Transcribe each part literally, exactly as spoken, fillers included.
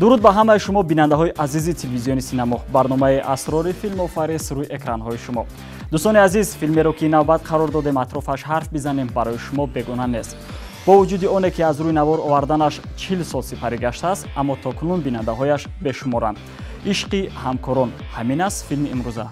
дуруд ба ҳамаи шумо бинандаҳои азизи телевизиони синамо. барномаи асрори филму фарес рӯи экранҳои шумо. дӯстони азиз, филмеро ки навбат қарор додем атрофаш ҳарф бизанем барои шумо бегуна нест. бо вуҷуди оне ки аз рӯи навор оварданаш чил сол сипарӣ гаштааст, аммо то кунун бинандаҳояш бешуморанд. ишқи ҳамкорон ҳамин аст филми имрӯза.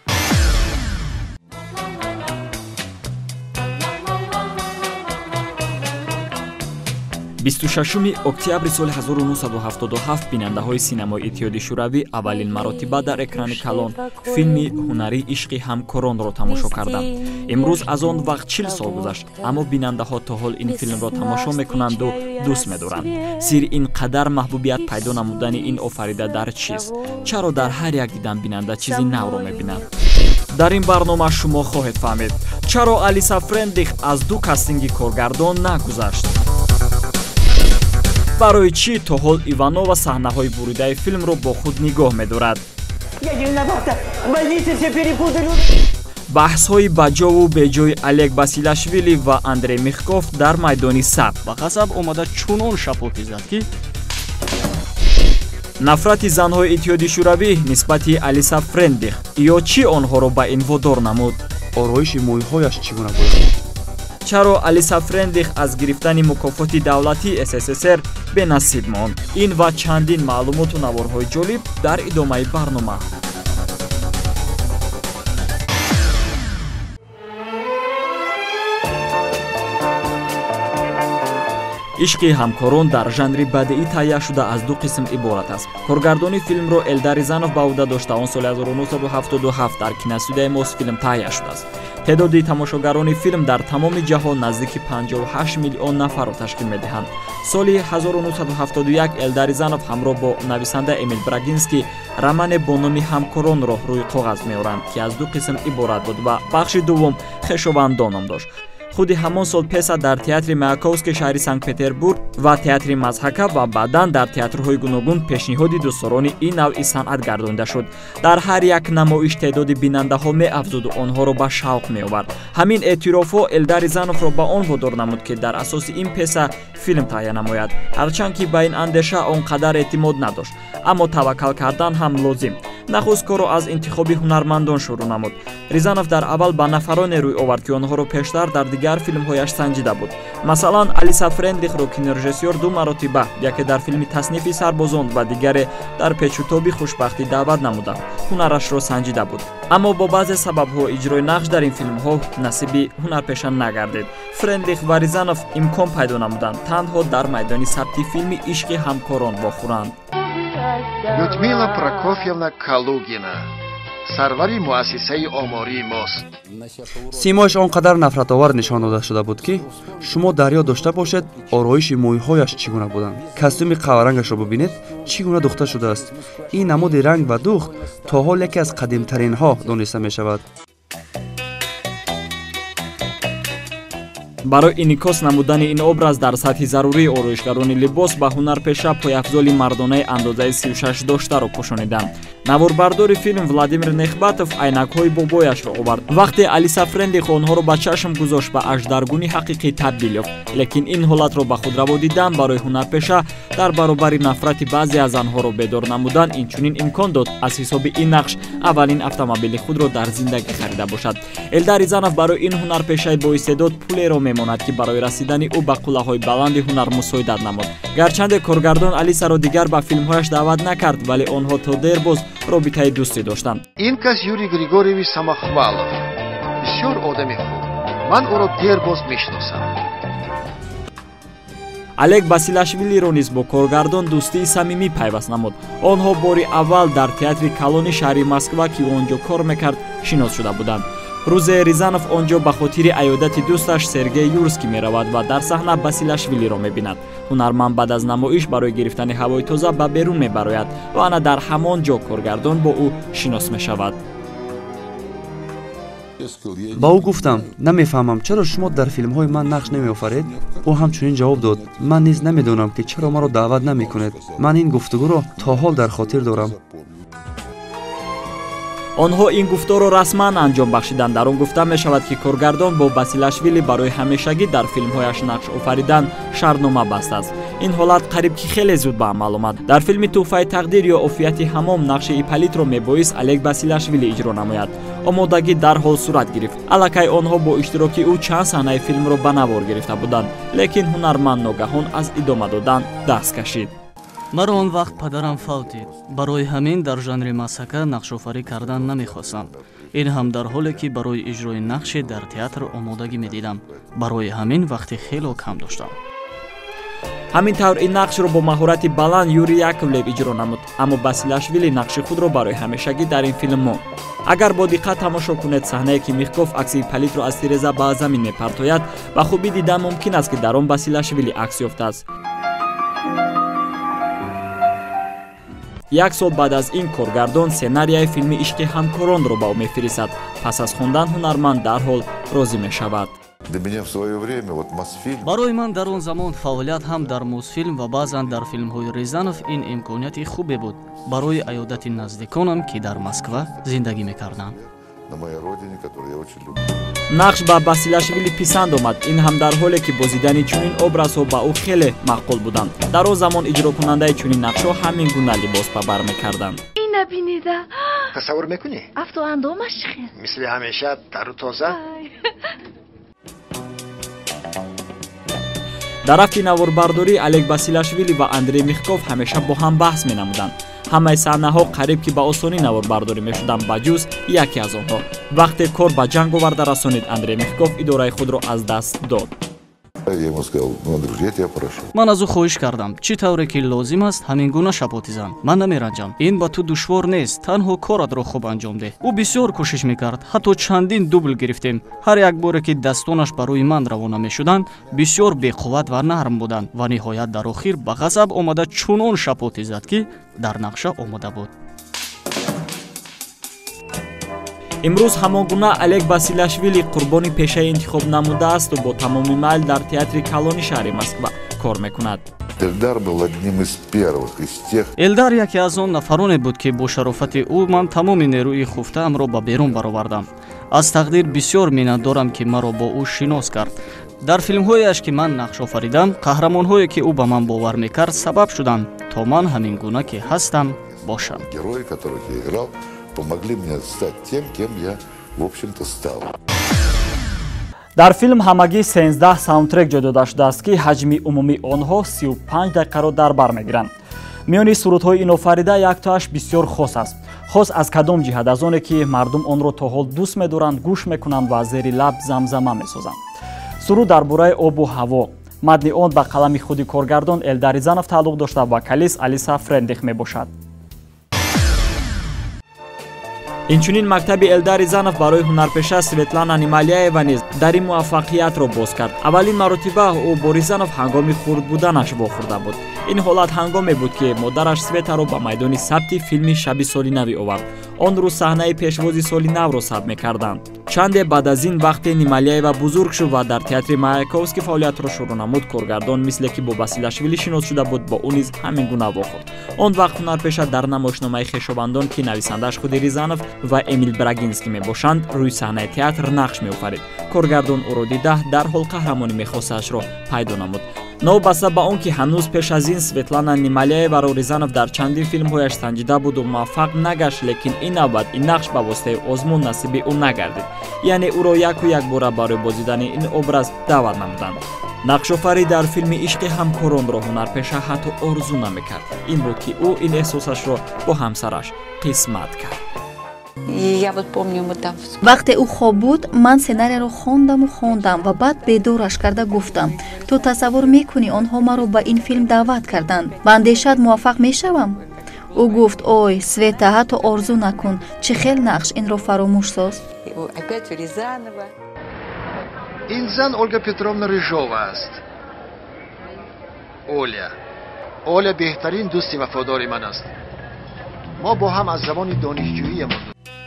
бисту шашуми октябри соли ҳазору нӯҳсаду ҳафтоду ҳафт бинандаҳои синамои Иттиҳоди Шӯравӣ аввалин маротиба дар экрани калон филми ҳунарӣ ишқи ҳамкоронро тамошо карданд. имрӯз аз он вақт чил сол гузашт, аммо бинандаҳо то ҳол ин филмро тамошо мекунанду дӯст медоранд. сири ин қадар маҳбубият пайдо намудани ин офарида дар чист? чаро дар ҳар як дидан бинанда чизи навро мебинад? дар ин барнома шумо хоҳед фаҳмед, чаро Алиса Фрейндлих аз ду кастинги коргардон нагузашт. барои чӣ то ҳол Иванова саҳнаҳои буридаи филмро бо худ нигоҳ медорад? баҳсҳои баҷову беҷои Олег Басилашвили ва Андрей Михков дар майдони саб. ба қасаб омада чунон шапоки зад ки нафрати занҳои Иттиҳоди Шӯравӣ нисбати Алиса Фрейндлих ё чӣ онҳоро ба ин водор намуд? ороиши мӯйҳояш чӣ гуна буд? чаро Алиса Фрейндлих аз гирифтани мукофоти давлатии эс эс эс эр бенасиб монд? Ин ва чандин маълумоту наворҳои ҷолиб дар идомаи барнома. ишқи ҳамкорон дар жанри бадеӣ таҳия шуда аз ду қисм иборат аст. коргардони филмро Элдар Ризанов ба ӯҳда дошта он соли ҳазору нӯҳсаду ҳафтоду ҳафт дар киностудияи Мосфилм таҳия шудааст. теъдоди тамошогарони филм дар тамоми ҷаҳон наздики панҷоҳу ҳашт миллион нафарро ташкил медиҳанд. соли ҳазору нӯҳсаду ҳафтоду як Элдар Ризанов ҳамроҳ бо нависанда Эмил Брагинский романе бо номи ҳамкоронро рӯи қоғаз меоранд, ки аз ду қисм иборат буд ва бахши дуввум Хешовандон ном дошт. худи ҳамон сол песа дар театри Маяковский шаҳри Санкт-Петербург ва театри Мазҳака ва баъдан дар театрҳои гуногун пешниҳоди дӯстдорони ин навъи санъат гардонида шуд. дар ҳар як намоиш теъдоди бинандаҳо меафзуду онҳоро ба шавқ меовард. ҳамин эътирофҳо Элдар Ризановро ба он водор намуд, ки дар асоси ин песа филм таҳия намояд. ҳарчанд ки ба ин андеша он қадар эътимод надошт, аммо таваккал кардан ҳам лозим. нахуст корро аз интихоби ҳунармандон шурӯъ намуд. Ризанов дар аввал ба нафароне рӯй овард, ки онҳоро пештар дар дигар филмҳояш санҷида буд. масалан, Алиса Фрейндлихро кинорежиссёр ду маротиба, яке дар филми Таснифи Сарбозон ва дигаре дар Печутоби хушбахтӣ даъват намуда, ҳунарашро санҷида буд. аммо бо баъзе сабабҳо иҷрои нақш дар ин филмҳо насиби ҳунарпеша нагардид. Фрейндлих ва Ризанов имкон пайдо намуданд танҳо дар майдони сабти филми ишқи ҳамкорон вохӯранд. Людмила Прокофьевна Калугина, сарвари муассисаи омории мост. симоиш он қадар нафратовар нишон дода шуда буд, ки шумо дарё дошта бошед ороиши мӯйҳояш чӣ гуна буданд. костюми қаварангашро бубинед чӣ гуна духта шудааст. ин намуди ранг ва духт то ҳол яке аз қадимтаринҳо дониста мешавад. барои инъикос намудани ин образ дар сатҳи зарурии ороишгарони либос ба ҳунарпеша пояфзоли мардонаи андозаи сию шаш доштаро пӯшониданд. наворбардори филм Владимир Нехбатов айнакҳои бобояшро овард. вақте Алиса Фрейндлих онҳоро ба чашм гузошт, ба аждаргуни ҳақиқӣ табдил ёфт. лекин ин ҳолатро ба худраво дидан барои ҳунарпеша дар баробари нафрати баъзе аз анҳоро бедор намудан инчунин имкон дод аз ҳисоби ин нақш аввалин автомобили худро дар зиндагӣ харида бошад. Элдар Ризанов барои ин ҳунарпешаи боистеъдод пулеро мемонад, ки барои расидани ӯ ба қуллаҳои баланди ҳунар мусоидат намуд. гарчанде коргардон Алисаро дигар ба филмҳояш даъват накард, вале онҳо то дер боз робитаи дӯстӣ доштанд. ин кас Юрий Григорьевич Самохвалов, бисёр одами хуб. ман ӯро дер боз мешиносам. Олег Басилашвилиро низ бо коргардон дӯстии самимӣ пайваст намуд. онҳо бори аввал дар театри Калони шаҳри Москва, ки онҷо кор мекард, шинос шуда буданд. рӯзе Ризанов онҷо ба хотири аёдати дӯсташ Сергей Юрский меравад ва дар саҳна Басилашвилиро мебинад. ҳунарманд баъд аз намоиш барои гирифтани ҳавои тоза ба берун мебарояд ва ана дар ҳамон ҷо коргардон бо ӯ шинос мешавад. ба ӯ гуфтам, намефаҳмам чаро шумо дар филмҳои ман нақш намеофаред? ӯ ҳамчунин ҷавоб дод, ман низ намедонам ки чаро маро даъват намекунед. ман ин гуфтугӯро то ҳол дар хотир дорам. онҳо ин гуфторро расман анҷом бахшиданд. дар он гуфта мешавад, ки коргардон бо Басилашвили барои ҳамешагӣ дар филмҳояш нақш офаридан шартнома бастааст. ин ҳолат қариб ки хеле зуд ба амал омад. Дар филми Туҳфаи тақдир ё Офияти ҳамом нақши Иполитро мебоис Олег Басилашвили иҷро намояд. омодагӣ дарҳол сурат гирифт. Аллакай онҳо бо иштироки ӯ чанд саҳнаи филмро ба навор гирифта буданд, лекин ҳунарманд ногаҳон аз идома додан даст кашид. маро он вақт падарам фавтид. Барои ҳамин дар жанри масака нақшофарӣ кардан намехостам. ин ҳам дар ҳоле ки барои иҷрои нақше дар театр омодагӣ медидам. Барои ҳамин вақти хело кам доштам. ҳамин тавр ин нақшро бо маҳорати баланд Юрий Яковлев иҷро намуд, аммо Басилашвили нақши худро барои ҳамешагӣ дар ин филм монд. агар бо диққат тамошо кунед саҳнае ки Михков акси Иполитро аз тиреза ба замин мепартояд, ба хубӣ дидан мумкин аст ки дар он Басилашвили акс ёфтааст. як сол баъд аз ин коргардон сценарияи филми Ишқи ҳамкоронро ба ӯ мефиристад. Пас аз хондан ҳунарманд дарҳол розӣ мешавад. барои ман дар он замон фаъолият ҳам дар Мосфилм ва баъзан дар филмҳои Рязанов ин имконияти хубе буд барои аёдати наздиконам ки дар Москва зиндагӣ мекарданд. нақш ба Басилашвили писанд омад, ин ҳам дар ҳоле ки бозидани чунин образҳо ба ӯ хеле маъқул буданд. дар он замон иҷрокунандаи чунин нақшҳо ҳамин гуна либос ба бар мекарданд. набинида тасаввур мекунӣ? афту андомаш чӣ хел? мисли ҳамеша тару тоза. дар рафти наворбардорӣ Олег Басилашвили ва Андрей Михков ҳамеша бо ҳам баҳс менамуданд. ҳамаи саҳнаҳо қариб ки ба осонӣ наворбардорӣ мешуданд ба ҷуз яке аз онҳо. вақте кор ба ҷанг оварда расонид, Андрей Михков идораи худро аз даст дод. ман аз ӯ хоҳиш кардам чӣ тавре ки лозим аст ҳамин гуна шаботизан. ман намеранҷам. ин ба ту душвор нест, танҳо коратро хуб анҷом деҳ. ӯ бисёр кӯшиш мекард, ҳатто чандин дубл гирифтем. ҳар як боре ки дастонаш барои ман равона мешуданд, бисёр беқувват ва нарм буданд ва ниҳоят дар охир ба ғазаб омада чунон шаботи зад ки дар нақша омода буд. имрӯз ҳамон гуна Олег Басилашвили қурбони пешаи интихоб намудаасту бо тамоми майл дар театри Калони шаҳри Москва кор мекунад. Элдар яке аз он нафароне буд ки бо шарофати ӯ ман тамоми нерӯи хуфтаамро ба берун баровардам. аз тақдир бисёр миннатдорам ки маро бо ӯ шинос кард. дар филмҳояш ки ман нақш офаридам, қаҳрамонҳое ки ӯ ба ман бовар мекард сабаб шуданд то ман ҳамин гуна ки ҳастам бошам. помогли мне стать тем, кем я, в общем-то, стал. дар филм ҳамагӣ сенздаҳ саундтрек ҷой дода шудааст ки ҳаҷми умумии онҳо си у панҷ дақиқаро дар бар мегиранд. миёни сурудҳои инофарида яктоаш бисёр хос аст. хос аз кадом ҷиҳат? аз оне ки мардум онро то ҳол дӯст медоранд, гӯш мекунанд ва зери лаб замзама месозанд. суруд дар бораи обу ҳаво. матни он ба қалами худи коргардон Элдар Рязанов тааллуқ дошта ва калис Алиса Френдрих мебошад. инчунин мактаби Элдар Рязанов барои ҳунарпеша Светлана Немалияева низ дар ин муваффақиятро боз кард. аввалин маротиба ӯ бо Рязанов ҳангоми хурд буданаш вохӯрда буд. ин ҳолат ҳангоме буд ки модараш Светаро ба майдони сабти филми Шаби соли нави овард. он рӯз саҳнаи пешвози соли навро сабт мекарданд. чанде баъд аз ин вақте Немалияева бузург шуд ва дар театри Маяковский фаъолиятро шурӯъ намуд, коргардон мисле ки бо Басилашвили шинос шуда буд, бо ӯ низ ҳамин гуна вохӯрд. он вақт ҳунарпеша дар намоишномаи Хешовандон ки нависандааш худи Рязанов ва Эмил Брагинский мебошанд, рӯи саҳнаи театр нақш меофарид. коргардон ӯро дида дарҳол қаҳрамони мехосаашро пайдо намуд. новбаста ба он ки ҳанӯз пеш аз ин Светлана Немалияеваро Рязанов дар чандин филмҳояш санҷида буду муваффақ нагашт, лекин ин навбат ин нақш ба воситаи озмун насиби ӯ нагардид. яъне ӯро яку як бора барои бозидани ин образ даъват намуданд. нақшофарӣ дар филми Ишқи ҳамкоронро ҳунарпеша ҳатто орзу намекард. ин буд ки ӯ ин эҳсосашро бо ҳамсараш қисмат кард. вақте ӯ хоб буд, ман сценарияро хондаму хондам ва баъд бедораш карда гуфтам: ту тасаввур мекунӣ онҳо маро ба ин филм даъват карданд, ба андешаат муваффақ мешавам? ӯ гуфт: ой Света, ҳатто орзу накун, чӣ хел нақш, инро фаромӯш соз. ин зан Ольга Петровна Рыжова аст. оля оля беҳтарин дӯсти вафодори ман аст. мо бо ҳам аз замони донишҷӯиямон.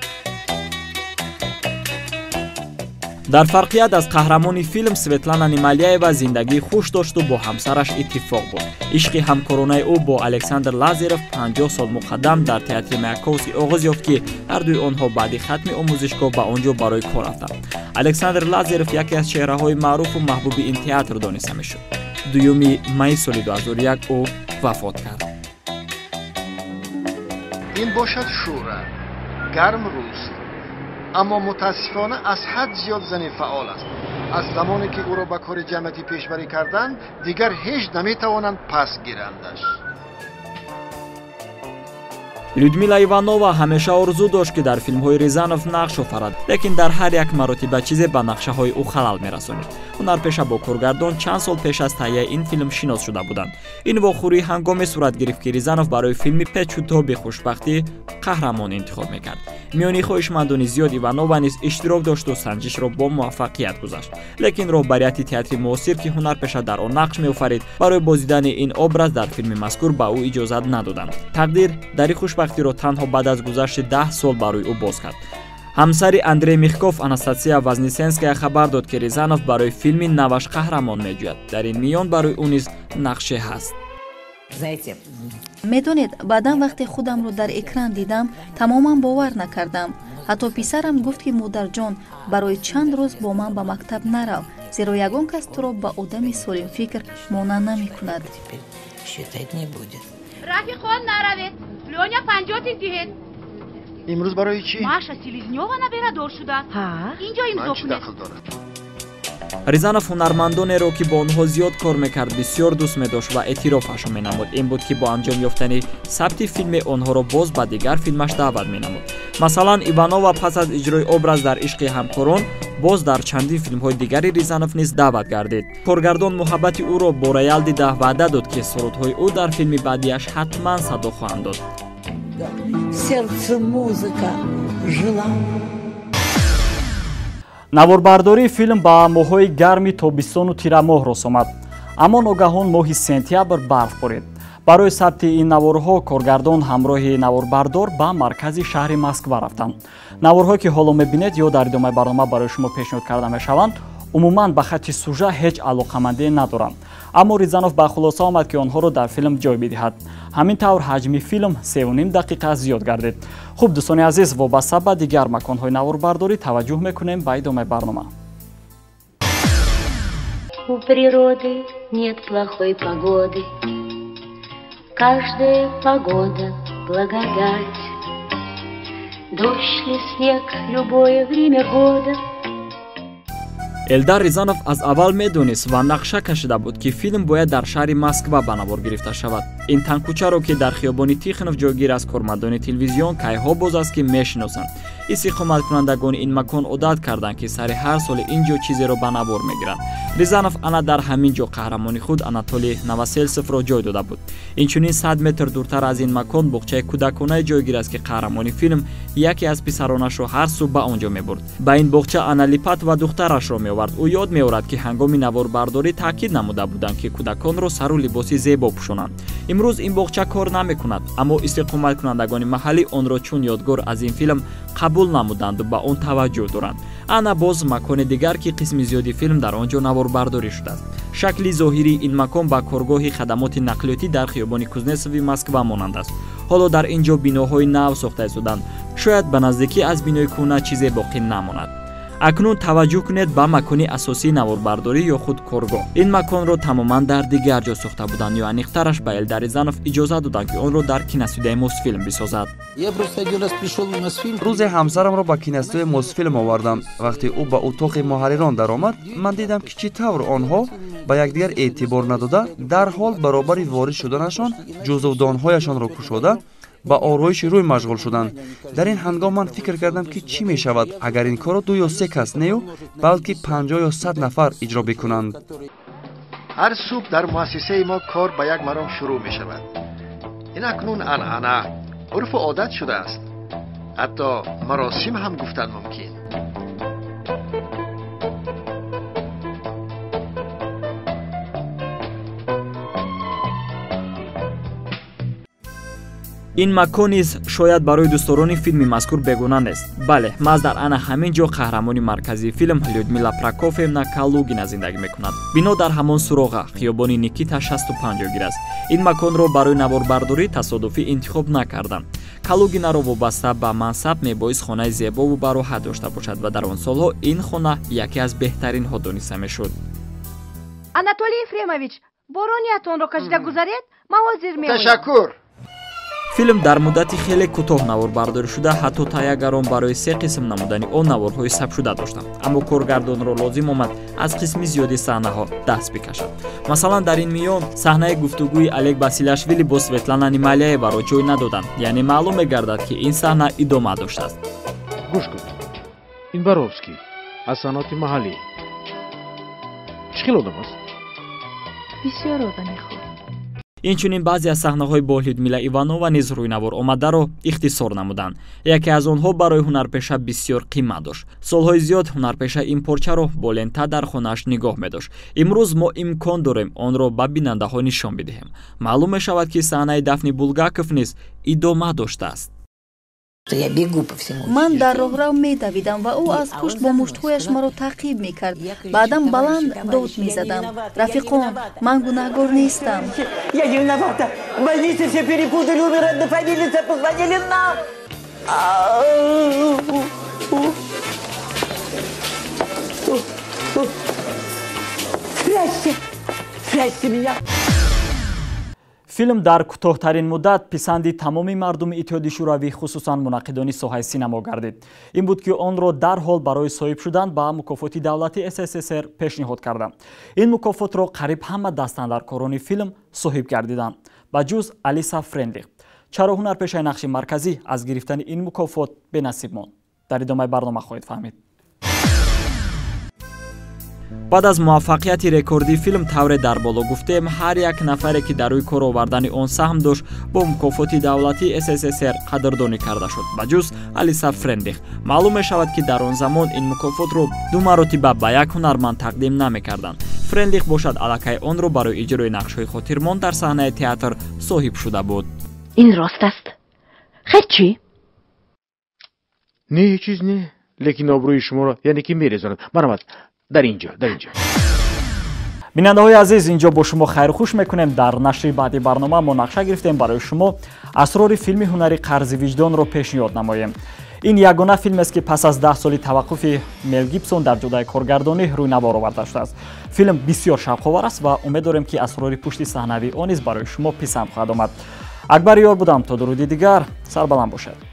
дар фарқият аз қаҳрамони филм, Светлана Немалияева зиндагии хуш дошту бо ҳамсараш иттифоқ буд. ишқи ҳамкоронаи ӯ бо Александр Лазарев панҷоҳ сол муқаддам дар театри Маяковский оғоз ёфт ки ҳардуи онҳо баъди хатми омӯзишгоҳ ба он ҷо барои кор рафтанд. Александр Лазарев яке аз чеҳраҳои маъруфу маҳбуби ин театр дониста мешуд. дуюми майи соли ду ҳазору як ӯ вафот кард. ин бошад шӯра гарм рӯз, аммо мутаассифона аз ҳад зиёд зани фаъол аст. аз замоне ки ӯро ба кори ҷамъиятӣ пешбарӣ карданд, дигар ҳеҷ наметавонанд пас гирандаш. Людмила Иванова ҳамеша орзу дошт ки дар филмҳои Рязанов нақш офарад, лекин дар ҳар як маротиба чизе ба нақшаҳои ӯ халал мерасонид. ҳунарпеша бо коргардон чанд сол пеш аз таҳияи ин филм шинос шуда буданд. ин вохӯрӣ ҳангоме сурат гирифт ки Рязанов барои филми печу тоби хушбахтӣ қаҳрамон интихоб мекард. миёни хоҳишмандони зиёд Иванова низ иштирок дошту санҷишро бо муваффақият гузашт. лекин роҳбарияти театри муосир ки ҳунарпеша дар он нақш меофарид, барои бозидани ин образ дар филми мазкур ба ӯ иҷозат надоданд. тақдир дари хушбахтиро танҳо баъд аз гузашти даҳ сол барои ӯ боз кард. ҳамсари Андрей Михков Анастасия Вознесенская хабар дод ки Рязанов барои филми наваш қаҳрамон меҷӯяд. дар ин миён барои ӯ низ нақше ҳаст. медонед, баъдан вақте худамро дар экран дидам, тамоман бовар накардам. ҳатто писарам гуфт ки модарҷон, барои чанд рӯз бо ман ба мактаб нарав, зеро ягон кас туро ба одами солимфикр монанд намекунад. рафиқон наравед, лёня панҷотик диҳед. имрӯз барои чӣ? маша селезнёва набирадор шуда. инҷо имзо кунед. Рязанов ҳунармандонеро ки бо онҳо зиёд кор мекард бисёр дӯст медошт ва эътирофашон менамуд. ин буд ки бо анҷом ёфтани сабти филми онҳоро боз ба дигар филмаш даъват менамуд. масалан Иванова пас аз иҷрои образ дар ишқи ҳамкорон боз дар чандин филмҳои дигари Рязанов низ даъват гардид. коргардон муҳаббати ӯро бо роял дида ваъда дод ки сурудҳои ӯ дар филми баъдиаш ҳатман садо хоҳанд дод. Сердце музыка жила. наворбардории филм ба моҳҳои гарми тобистону тирамоҳ рос омад, аммо ногаҳон моҳи сентябр барф борид. барои сабти ин наворҳо коргардон ҳамроҳи наворбардор ба маркази шаҳри Москва рафтанд. наворҳое ки ҳоло мебинед ё дар идомаи барнома барои шумо пешниҳод карда мешаванд, умуман ба хати сюжа ҳеҷ алоқамандие надоранд, аммо Рязанов ба хулоса омад ки онҳоро дар филм ҷой бидиҳад. ҳамин тавр ҳаҷми филм се و ним дақиқа зиёд гардид. хуб дӯстони азиз, вобаста ба дигар маконҳои наворбардорӣ таваҷҷӯҳ мекунем ба идомаи барнома. У природы нет плохой погоды, каждая погода благодать. Дождь ли снег, любое время года. Элдар Рязанов аз аввал медонист ва нақша кашида буд ки филм бояд дар шаҳри Москва ба навор гирифта шавад. ин танкӯчаро ки дар хиёбони Тихонов ҷойгир аст, кормандони телевизион кайҳо боз аст ки мешиносанд. истиқоматкунандагони ин макон одат карданд ки сари ҳар соли ин ҷо чизеро ба навор мегиранд. Рязанов ана дар ҳамин ҷо қаҳрамони худ Анатолий Новосельцевро ҷой дода буд. инчунин сад метр дуртар аз ин макон боғчаи кӯдаконаи ҷойгир аст ки қаҳрамони филм яке аз писаронашро ҳар субҳ ба он ҷо мебурд. ба ин боғча Ана Липат ва духтарашро меовард. ӯ ёд меорад ки ҳангоми наворбардорӣ таъкид намуда буданд ки кӯдаконро сару либоси зебо пӯшонанд. имрӯз ин боғча кор намекунад, аммо истиқоматкунандагони маҳаллӣ онро чун ёдгор аз ин филм қабул намуданду ба он таваҷҷӯҳ доранд. ана боз макони дигар ки қисми зиёди филм дар он ҷо наворбардорӣ шудааст. шакли зоҳирии ин макон ба коргоҳи хадамоти нақлиётӣ дар хиёбони Кузнецови Москва монанд аст. ҳоло дар ин ҷо биноҳои нав сохта истоданд. шояд ба наздикӣ аз бинои кӯҳна чизе боқӣ намонад. акнун таваҷҷӯҳ кунед ба макони асосии наворбардорӣ ё худ коргоҳ. ин маконро тамоман дар дигар ҷо сохта буданд ё аниқтараш ба Элдар Рязанов иҷозат доданд ки онро дар киностудияи Мосфилм бисозад. рӯзе ҳамсарамро ба киностудияи Мосфилм овардам. вақте ӯ ба утоқи муҳаррирон даромад, ман дидам ки чӣ тавр онҳо ба якдигар эътибор надода, дарҳол баробари ворид шуданашон ҷузувдонҳояшонро кушода ба ороиши рӯй машғул шуданд. дар ин ҳангом ман фикр кардам ки чӣ мешавад агар ин корро ду ё се кас нею балки панҷоҳ ё сад нафар иҷро бикунанд. ҳар субҳ дар муассисаи мо кор ба як маром шурӯъ мешавад. ин акнун анъана, урфу одат шудааст. ҳатто маросим ҳам гуфтан мумкин. ин макон низ шояд барои дӯстдорони филми мазкур бегуна нест. бале, маз дар ана ҳамин ҷо қаҳрамони марказии филм Людмила Прокофьевна Калугина зиндагӣ мекунад. бино дар ҳамон суроға хиёбони Никита шасту панҷ ҷойгир аст. ин маконро барои наворбардорӣ тасодуфӣ интихоб накарданд. Калугинаро вобаста ба мансаб мебоист хонаи зебову бароҳат дошта бошад ва дар он солҳо ин хона яке аз беҳтаринҳо дониста мешуд. Анатолий Ефремович, بارونیتون رو کشیده گذارید موازیر میوید. تشکر. филм дар муддати хеле кӯтоҳ наворбардорӣ шуда ҳатто тайяггарон барои се қисм намудани он наворҳои сабшуда доштанд, аммо коргардонро лозим омад аз қисми зиёди саҳнаҳо даст бикашад. Масалан, дар ин миён саҳнаи гуфтугӯи Олег Басилашвили бо Светлана Немалиеvaро ҷой надоданд, яъне маълум мегардад ки ин саҳна идома доштааст. гӯш кун, ин Боровский аз санъати маҳаллӣ чӣ хел одам аст? бисёр одами хуб. инчунин баъзе аз саҳнаҳои бо Людмила Иванова низ рӯйнавор омадаро ихтисор намуданд. яке аз онҳо барои ҳунарпеша бисёр қимат дошт. солҳои зиёд ҳунарпеша ин порчаро бо лента дар хонааш нигоҳ медошт. имрӯз мо имкон дорем онро ба бинандаҳо нишон бидиҳем. маълум мешавад ки саҳнаи Дафни Булгаков низ идома доштааст. ман дар роҳрав медавидам ва ӯ аз пушт бо муштҳояш маро таъқиб мекард. баъдам баланд дод мезадам: рафиқон, ман гунаҳгор нестам. филм дар кӯтоҳтарин муддат писанди тамоми мардуми Иттиҳоди Шӯравӣ, хусусан мунаққидони соҳаи синемо гардид. ин буд ки онро дарҳол барои соҳиб шудан ба мукофоти давлати эс эс эс эр пешниҳод кардам. ин мукофотро қариб ҳама дастандоркорони филм соҳиб гардиданд ба ҷуз Алиса Френдлих. чаро ҳунарпешаи нақши марказӣ аз гирифтани ин мукофот бенасиб монд? дар идомаи барнома хоҳед фаҳмид. баъд аз муваффақияти рекордии филм тавре дар боло гуфтем, ҳар як нафаре ки дар рӯи кор овардани он саҳм дошт бо мукофоти давлати эс эс эс эр қадрдонӣ карда шуд ба ҷуз Алиса Френдлих. маълум мешавад ки дар он замон ин мукофотро ду маротиба ба як ҳунарманд тақдим намекарданд. Френдлих бошад аллакай онро барои иҷрои нақшҳои хотирмон дар саҳнаи театр соҳиб шуда буд. ин рост аст? хер чӣ? не ҳеҷ чиз не, лекин обрӯи шуморо яъне ки мерезонад. марамад дар инҷо дар инҷо бинандаҳои азиз, инҷо бо шумо хайрухуш мекунем. дар нашри баъди барнома мо нақша гирифтем барои шумо асрори филми ҳунари Қарзи виҷдонро пешниҳод намоем. ин ягона филмест ки пас аз даҳ соли таваққуфи Мел Гибсон дар ҷодаи коргардонӣ рӯйнавор оварда шудааст. филм бисёр шавқовар аст ва умед дорем ки асрори пушти саҳнавӣ он низ барои шумо писанд хоҳад омад. Акбар Ёр будам. То дуруди дигар, сарбаланд бошед.